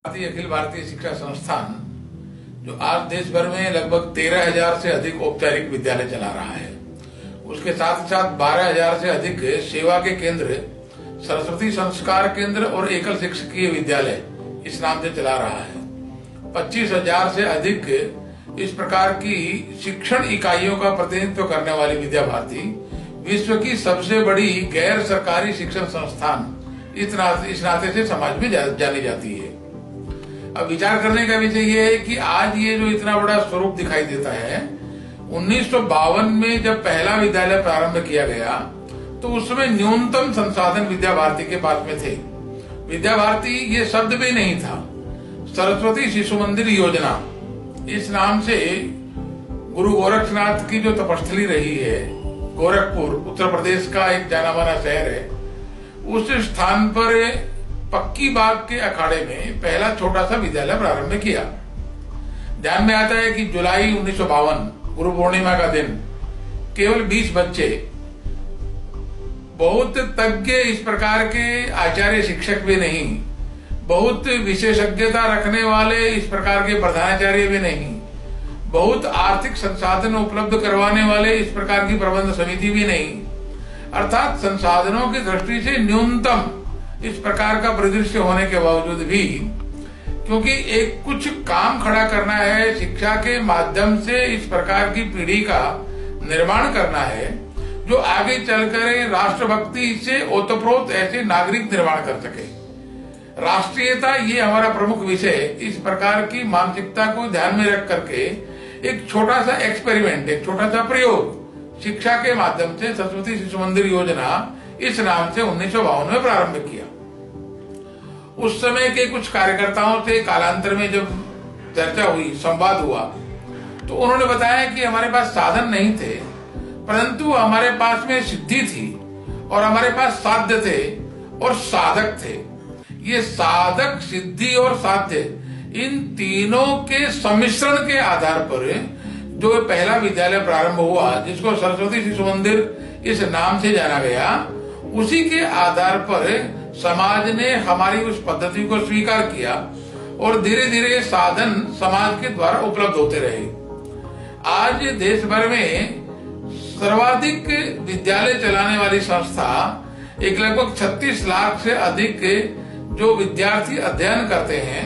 अखिल भारतीय शिक्षा संस्थान जो आज देश भर में लगभग 13,000 से अधिक औपचारिक विद्यालय चला रहा है, उसके साथ साथ 12,000 से अधिक सेवा के केंद्र, सरस्वती संस्कार केंद्र और एकल शिक्षकीय विद्यालय इस नाम से चला रहा है। 25,000 से अधिक इस प्रकार की शिक्षण इकाइयों का प्रतिनिधित्व करने वाली विद्या भारती विश्व की सबसे बड़ी गैर सरकारी शिक्षण संस्थान इस नाते से समाज में जानी जाती है। अब विचार करने का विषय यह है कि आज ये जो इतना बड़ा स्वरूप दिखाई देता है, 1952 में जब पहला विद्यालय प्रारंभ किया गया तो उसमें न्यूनतम संसाधन विद्या भारती के पास में थे। विद्या भारती ये शब्द भी नहीं था। सरस्वती शिशु मंदिर योजना इस नाम से गुरु गोरक्षनाथ की जो तपस्थली रही है, गोरखपुर उत्तर प्रदेश का एक जाना माना शहर है, उस स्थान पर पक्की बाग के अखाड़े में पहला छोटा सा विद्यालय प्रारंभ किया। ध्यान में आता है कि जुलाई 1952 गुरु पूर्णिमा का दिन, केवल 20 बच्चे, बहुत तज्ञ इस प्रकार के आचार्य शिक्षक भी नहीं, बहुत विशेषज्ञता रखने वाले इस प्रकार के प्रधानाचार्य भी नहीं, बहुत आर्थिक संसाधन उपलब्ध करवाने वाले इस प्रकार की प्रबंध समिति भी नहीं, अर्थात संसाधनों की दृष्टि से न्यूनतम इस प्रकार का परिदृश्य होने के बावजूद भी, क्योंकि एक कुछ काम खड़ा करना है, शिक्षा के माध्यम से इस प्रकार की पीढ़ी का निर्माण करना है जो आगे चलकर राष्ट्रभक्ति से ओतप्रोत ऐसे नागरिक निर्माण कर सके। राष्ट्रीयता ये हमारा प्रमुख विषय, इस प्रकार की मानसिकता को ध्यान में रख करके एक छोटा सा एक्सपेरिमेंट, एक छोटा सा प्रयोग शिक्षा के माध्यम से सरस्वती शिशु मंदिर योजना इस नाम से 1952 में प्रारंभ किया। उस समय के कुछ कार्यकर्ताओं से कालांतर में जब चर्चा हुई, संवाद हुआ, तो उन्होंने बताया कि हमारे पास साधन नहीं थे, परंतु हमारे पास में सिद्धि थी और हमारे पास साध्य थे और साधक थे। ये साधक, सिद्धि और साध्य, इन तीनों के सम्मिश्रण के आधार पर जो पहला विद्यालय प्रारंभ हुआ, जिसको सरस्वती शिशु मंदिर इस नाम से जाना गया, उसी के आधार पर समाज ने हमारी उस पद्धति को स्वीकार किया और धीरे धीरे साधन समाज के द्वारा उपलब्ध होते रहे। आज देश भर में सर्वाधिक विद्यालय चलाने वाली संस्था, एक लगभग 36 लाख से अधिक जो विद्यार्थी अध्ययन करते हैं,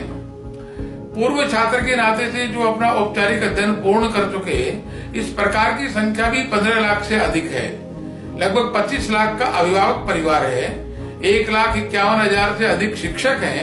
पूर्व छात्र के नाते से जो अपना औपचारिक अध्ययन पूर्ण कर चुके, इस प्रकार की संख्या भी 15 लाख से अधिक है। लगभग 25 लाख का अभिभावक परिवार है, 1,51,000 से अधिक शिक्षक हैं,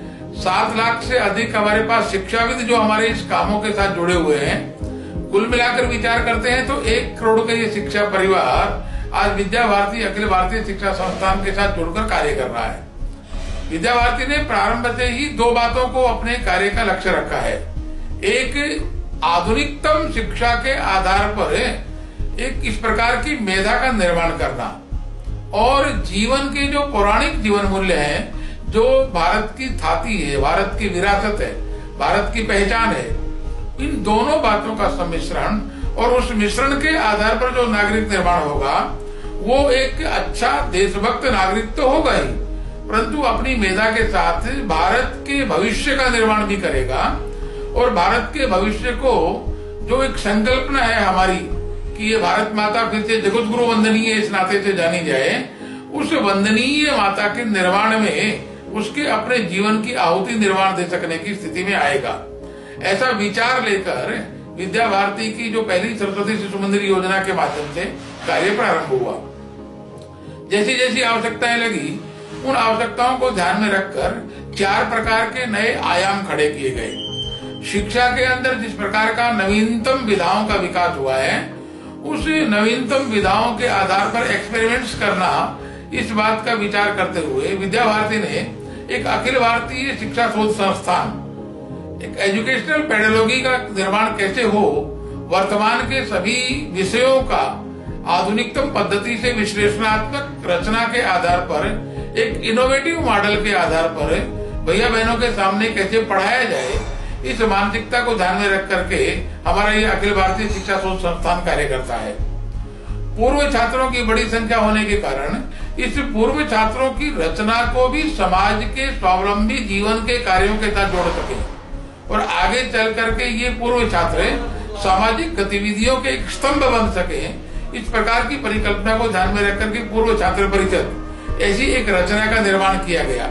7 लाख से अधिक हमारे पास शिक्षाविद जो हमारे इस कामों के साथ जुड़े हुए हैं। कुल मिलाकर विचार करते हैं तो 1 करोड़ का ये शिक्षा परिवार आज विद्या भारती अखिल भारतीय शिक्षा संस्थान के साथ जुड़कर कार्य कर रहा है। विद्या भारती ने प्रारंभ से ही 2 बातों को अपने कार्य का लक्ष्य रखा है। एक, आधुनिकतम शिक्षा के आधार पर एक इस प्रकार की मेधा का निर्माण करना, और जीवन के जो पौराणिक जीवन मूल्य हैं, जो भारत की थाती है, भारत की विरासत है, भारत की पहचान है, इन दोनों बातों का सम्मिश्रण, और उस मिश्रण के आधार पर जो नागरिक निर्माण होगा वो एक अच्छा देशभक्त नागरिक तो होगा ही, परंतु अपनी मेधा के साथ भारत के भविष्य का निर्माण भी करेगा। और भारत के भविष्य को जो एक संकल्पना है हमारी कि ये भारत माता फिर से जगत गुरु वंदनीय इस नाते से जानी जाए, उस वंदनीय माता के निर्माण में उसके अपने जीवन की आहुति निर्माण दे सकने की स्थिति में आएगा। ऐसा विचार लेकर विद्या भारती की जो पहली सरस्वती शिशु मंदिर योजना के माध्यम से कार्य प्रारंभ हुआ। जैसी जैसी आवश्यकताएं लगी, उन आवश्यकताओं को ध्यान में रखकर 4 प्रकार के नए आयाम खड़े किए गए। शिक्षा के अंदर जिस प्रकार का नवीनतम विधाओं का विकास हुआ है, उस नवीनतम विधाओं के आधार पर एक्सपेरिमेंट्स करना, इस बात का विचार करते हुए विद्या भारती ने एक अखिल भारतीय शिक्षा शोध संस्थान, एक एजुकेशनल पेडोलॉजी का निर्माण कैसे हो, वर्तमान के सभी विषयों का आधुनिकतम पद्धति से विश्लेषणात्मक रचना के आधार पर, एक इनोवेटिव मॉडल के आधार पर भैया बहनों के सामने कैसे पढ़ाया जाए, इस मानसिकता को ध्यान में रख करके हमारा ये अखिल भारतीय शिक्षा शोध संस्थान कार्य करता है। पूर्व छात्रों की बड़ी संख्या होने के कारण इस पूर्व छात्रों की रचना को भी समाज के स्वावलंबी जीवन के कार्यों के साथ जोड़ सके और आगे चल करके ये पूर्व छात्र सामाजिक गतिविधियों के एक स्तंभ बन सके। इस प्रकार की परिकल्पना को ध्यान में रखकर के पूर्व छात्र परिषद ऐसी एक रचना का निर्माण किया गया।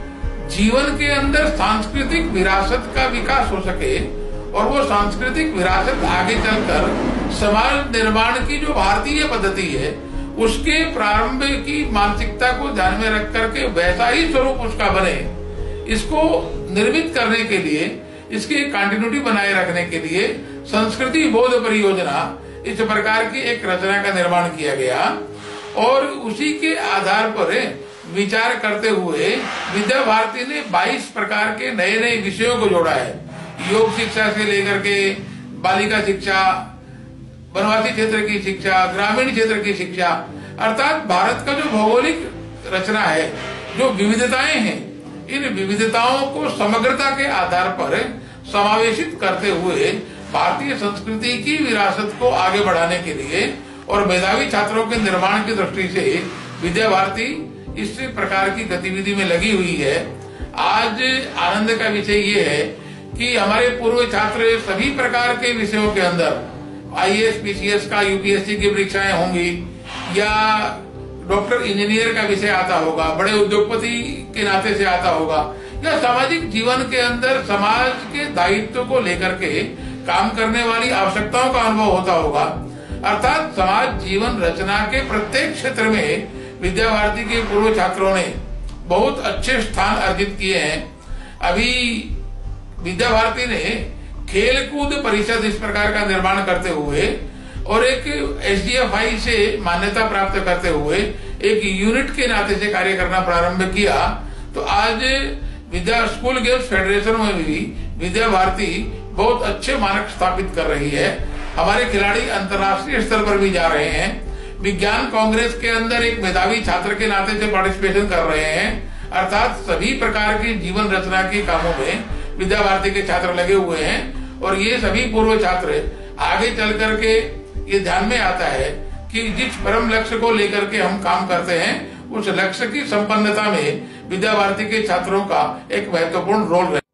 जीवन के अंदर सांस्कृतिक विरासत का विकास हो सके और वो सांस्कृतिक विरासत आगे चलकर समाज निर्माण की जो भारतीय पद्धति है उसके प्रारंभ की मानसिकता को ध्यान में रख करके वैसा ही स्वरूप उसका बने, इसको निर्मित करने के लिए, इसकी कंटिन्यूटी बनाए रखने के लिए संस्कृति बोध परियोजना इस प्रकार की एक रचना का निर्माण किया गया और उसी के आधार पर विचार करते हुए विद्या भारती ने 22 प्रकार के नए नए विषयों को जोड़ा है। योग शिक्षा से लेकर के बालिका शिक्षा, वनवासी क्षेत्र की शिक्षा, ग्रामीण क्षेत्र की शिक्षा, अर्थात भारत का जो भौगोलिक रचना है, जो विविधताएं हैं, इन विविधताओं को समग्रता के आधार पर समावेशित करते हुए भारतीय संस्कृति की विरासत को आगे बढ़ाने के लिए और मेधावी छात्रों के निर्माण की दृष्टि से विद्या भारती इस प्रकार की गतिविधि में लगी हुई है। आज आनंद का विषय ये है कि हमारे पूर्व छात्र सभी प्रकार के विषयों के अंदर आईएएस, पीसीएस का, यूपीएससी की परीक्षाएं होंगी या डॉक्टर इंजीनियर का विषय आता होगा, बड़े उद्योगपति के नाते से आता होगा या सामाजिक जीवन के अंदर समाज के दायित्व को लेकर के काम करने वाली आवश्यकताओं का अनुभव होता होगा। अर्थात समाज जीवन रचना के प्रत्येक क्षेत्र में विद्या भारती के पूर्व छात्रों ने बहुत अच्छे स्थान अर्जित किए हैं। अभी विद्या भारती ने खेल कूद परिषद इस प्रकार का निर्माण करते हुए और एक एसडीएफआई से मान्यता प्राप्त करते हुए एक यूनिट के नाते से कार्य करना प्रारंभ किया। तो आज विद्या स्कूल गेम्स फेडरेशन में भी विद्या भारती बहुत अच्छे मानक स्थापित कर रही है। हमारे खिलाड़ी अंतर्राष्ट्रीय स्तर पर भी जा रहे हैं। विज्ञान कांग्रेस के अंदर एक मेधावी छात्र के नाते से पार्टिसिपेशन कर रहे हैं। अर्थात सभी प्रकार की जीवन रचना के कामों में विद्या भारती के छात्र लगे हुए हैं और ये सभी पूर्व छात्र आगे चल करके ये ध्यान में आता है कि जिस परम लक्ष्य को लेकर के हम काम करते हैं उस लक्ष्य की संपन्नता में विद्या भारती के छात्रों का एक महत्वपूर्ण रोल है।